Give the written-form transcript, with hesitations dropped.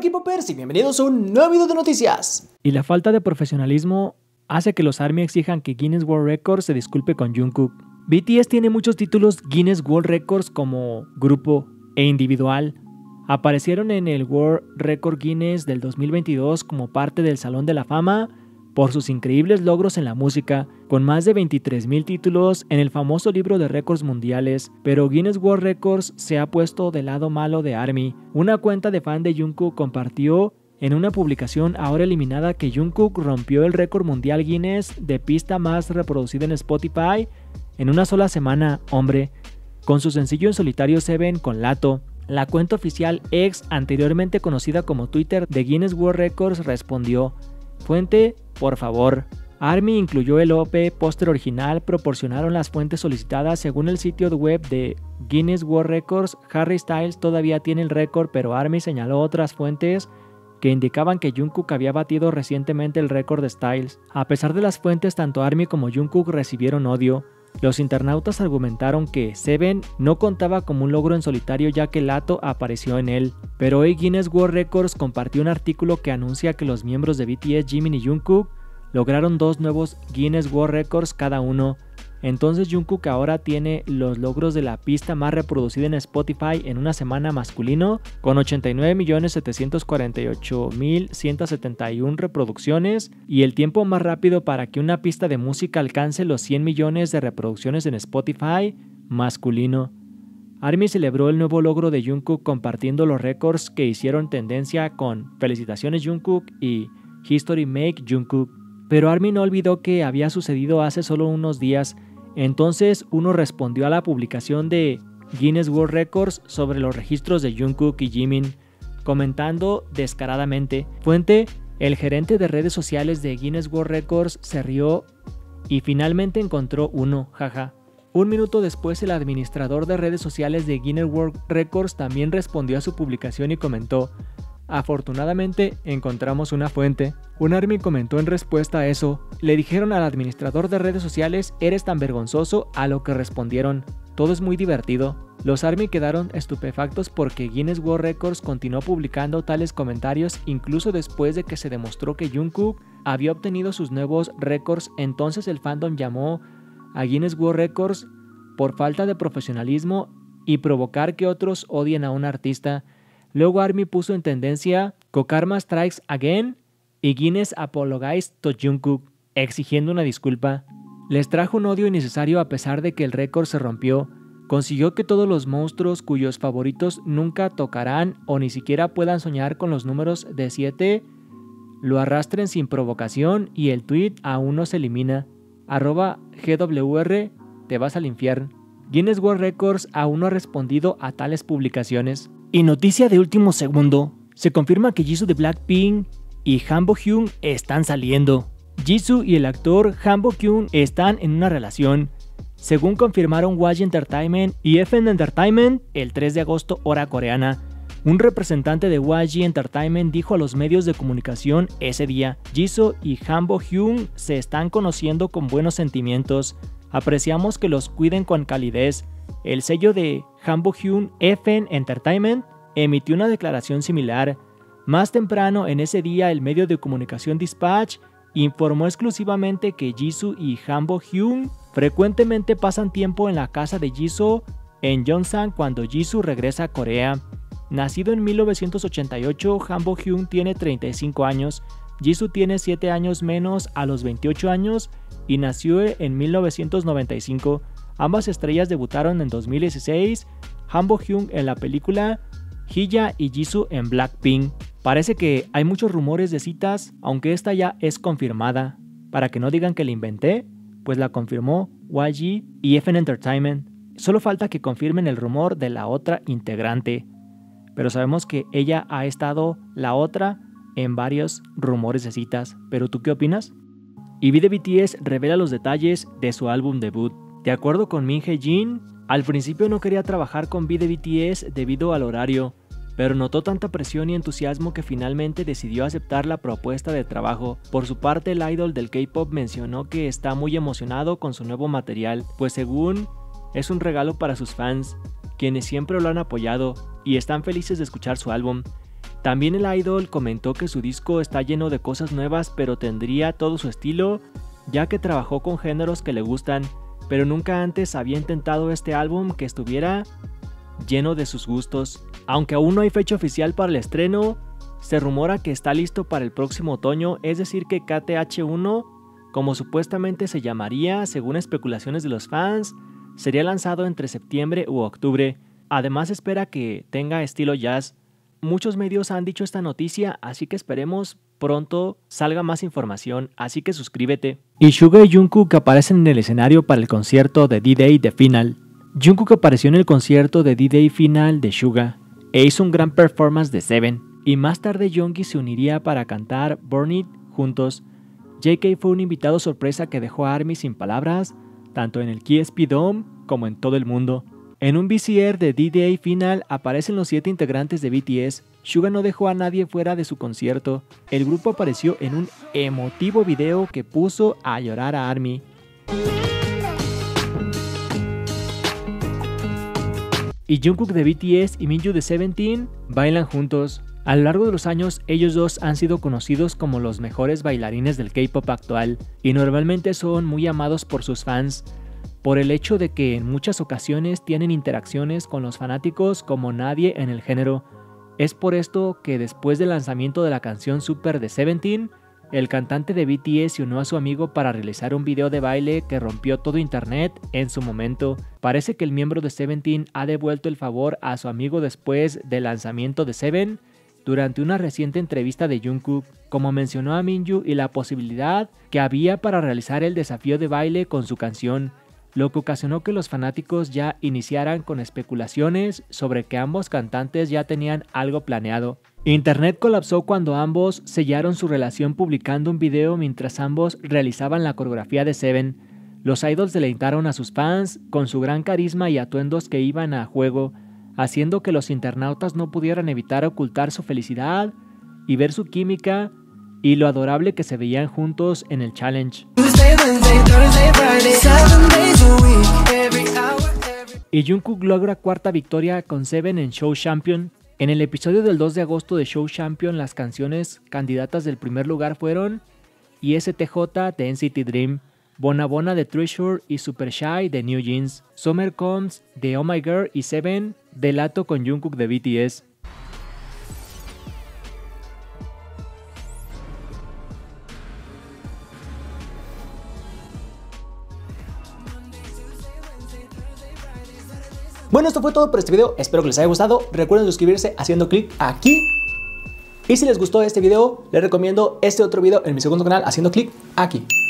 K-Popers y bienvenidos a un nuevo video de noticias. Y la falta de profesionalismo hace que los ARMY exijan que Guinness World Records se disculpe con Jungkook. BTS tiene muchos títulos Guinness World Records como grupo e individual. Aparecieron en el World Record Guinness del 2022 como parte del Salón de la Fama por sus increíbles logros en la música, con más de 23,000 títulos en el famoso libro de récords mundiales, pero Guinness World Records se ha puesto del lado malo de ARMY. Una cuenta de fan de Jungkook compartió en una publicación ahora eliminada que Jungkook rompió el récord mundial Guinness de pista más reproducida en Spotify en una sola semana, hombre, con su sencillo en solitario Seven con Lato. La cuenta oficial X, anteriormente conocida como Twitter de Guinness World Records, respondió: fuente, por favor. ARMY incluyó el OP, póster original, proporcionaron las fuentes solicitadas. Según el sitio web de Guinness World Records, Harry Styles todavía tiene el récord, pero ARMY señaló otras fuentes que indicaban que Jungkook había batido recientemente el récord de Styles. A pesar de las fuentes, tanto ARMY como Jungkook recibieron odio. Los internautas argumentaron que Seven no contaba como un logro en solitario ya que Lato apareció en él. Pero hoy Guinness World Records compartió un artículo que anuncia que los miembros de BTS, Jimin y Jungkook, lograron 2 nuevos Guinness World Records cada uno. Entonces Jungkook ahora tiene los logros de la pista más reproducida en Spotify en una semana masculino, con 89.748.171 reproducciones, y el tiempo más rápido para que una pista de música alcance los 100 millones de reproducciones en Spotify masculino. ARMY celebró el nuevo logro de Jungkook compartiendo los récords que hicieron tendencia con "Felicitaciones Jungkook" y "History Make Jungkook". Pero ARMY no olvidó que había sucedido hace solo unos días. Entonces uno respondió a la publicación de Guinness World Records sobre los registros de Jungkook y Jimin, comentando descaradamente: fuente, el gerente de redes sociales de Guinness World Records se rió y finalmente encontró uno, jaja. Un minuto después, el administrador de redes sociales de Guinness World Records también respondió a su publicación y comentó: afortunadamente encontramos una fuente. Un ARMY comentó en respuesta a eso: le dijeron al administrador de redes sociales, eres tan vergonzoso, a lo que respondieron, todo es muy divertido. Los ARMY quedaron estupefactos porque Guinness World Records continuó publicando tales comentarios incluso después de que se demostró que Jungkook había obtenido sus nuevos récords. Entonces el fandom llamó a Guinness World Records por falta de profesionalismo y provocar que otros odien a un artista. Luego ARMY puso en tendencia "Kokarma Strikes Again" y "Guinness Apologized to Jungkook", exigiendo una disculpa. Les trajo un odio innecesario a pesar de que el récord se rompió. Consiguió que todos los monstruos cuyos favoritos nunca tocarán o ni siquiera puedan soñar con los números de 7 lo arrastren sin provocación, y el tweet aún no se elimina. @GWR, te vas al infierno. Guinness World Records aún no ha respondido a tales publicaciones. Y noticia de último segundo, se confirma que Jisoo de Blackpink y Han Bo-hyun están saliendo. Jisoo y el actor Han Bo-hyun están en una relación, según confirmaron YG Entertainment y FN Entertainment el 3 de agosto hora coreana. Un representante de YG Entertainment dijo a los medios de comunicación ese día: Jisoo y Han Bo-hyun se están conociendo con buenos sentimientos, apreciamos que los cuiden con calidez. El sello de Han Bo-hyun, FN Entertainment, emitió una declaración similar. Más temprano en ese día, el medio de comunicación Dispatch informó exclusivamente que Jisoo y Han Bo-hyun frecuentemente pasan tiempo en la casa de Jisoo en Yongsan cuando Jisoo regresa a Corea. Nacido en 1988, Han Bo-hyun tiene 35 años, Jisoo tiene 7 años menos, a los 28 años, y nació en 1995. Ambas estrellas debutaron en 2016, Han Bo-hyun en la película Hiya y Jisoo en Blackpink. Parece que hay muchos rumores de citas, aunque esta ya es confirmada. Para que no digan que la inventé, pues la confirmó YG y FN Entertainment. Solo falta que confirmen el rumor de la otra integrante. Pero sabemos que ella ha estado la otra en varios rumores de citas. ¿Pero tú qué opinas? Y V de BTS revela los detalles de su álbum debut. De acuerdo con Min Hye-jin, al principio no quería trabajar con V de BTS debido al horario, pero notó tanta presión y entusiasmo que finalmente decidió aceptar la propuesta de trabajo. Por su parte, el idol del K-pop mencionó que está muy emocionado con su nuevo material, pues según es un regalo para sus fans, quienes siempre lo han apoyado y están felices de escuchar su álbum. También el idol comentó que su disco está lleno de cosas nuevas, pero tendría todo su estilo, ya que trabajó con géneros que le gustan, pero nunca antes había intentado este álbum que estuviera lleno de sus gustos. Aunque aún no hay fecha oficial para el estreno, se rumora que está listo para el próximo otoño, es decir que KTH1, como supuestamente se llamaría según especulaciones de los fans, sería lanzado entre septiembre u octubre. Además espera que tenga estilo jazz. Muchos medios han dicho esta noticia, así que esperemos pronto salga más información, así que suscríbete. Y Suga y Jungkook aparecen en el escenario para el concierto de D-Day The Final. Jungkook apareció en el concierto de D-Day Final de Suga e hizo un gran performance de Seven, y más tarde Yoongi se uniría para cantar Burn It juntos. JK fue un invitado sorpresa que dejó a ARMY sin palabras, tanto en el KSP Dome como en todo el mundo. En un VCR de D-Day Final aparecen los 7 integrantes de BTS. Suga no dejó a nadie fuera de su concierto. El grupo apareció en un emotivo video que puso a llorar a ARMY. Y Jungkook de BTS y Minju de Seventeen bailan juntos. A lo largo de los años, ellos dos han sido conocidos como los mejores bailarines del K-pop actual, y normalmente son muy amados por sus fans, por el hecho de que en muchas ocasiones tienen interacciones con los fanáticos como nadie en el género. Es por esto que después del lanzamiento de la canción Super de Seventeen, el cantante de BTS se unió a su amigo para realizar un video de baile que rompió todo internet en su momento. Parece que el miembro de Seventeen ha devuelto el favor a su amigo después del lanzamiento de Seven. Durante una reciente entrevista de Jungkook, como mencionó a Minju y la posibilidad que había para realizar el desafío de baile con su canción, lo que ocasionó que los fanáticos ya iniciaran con especulaciones sobre que ambos cantantes ya tenían algo planeado. Internet colapsó cuando ambos sellaron su relación publicando un video mientras ambos realizaban la coreografía de Seven. Los idols deleitaron a sus fans con su gran carisma y atuendos que iban a juego, haciendo que los internautas no pudieran evitar ocultar su felicidad y ver su química y lo adorable que se veían juntos en el challenge. Y Jungkook logra cuarta victoria con Seven en Show Champion. En el episodio del 2 de agosto de Show Champion, las canciones candidatas del primer lugar fueron ISTJ de NCT Dream, Bona Bona de Treasure y Super Shy de New Jeans, Summer Comes de Oh My Girl y Seven de Lato con Jungkook de BTS. Bueno, esto fue todo por este video, espero que les haya gustado. Recuerden suscribirse haciendo clic aquí. Y si les gustó este video, les recomiendo este otro video en mi segundo canal haciendo clic aquí.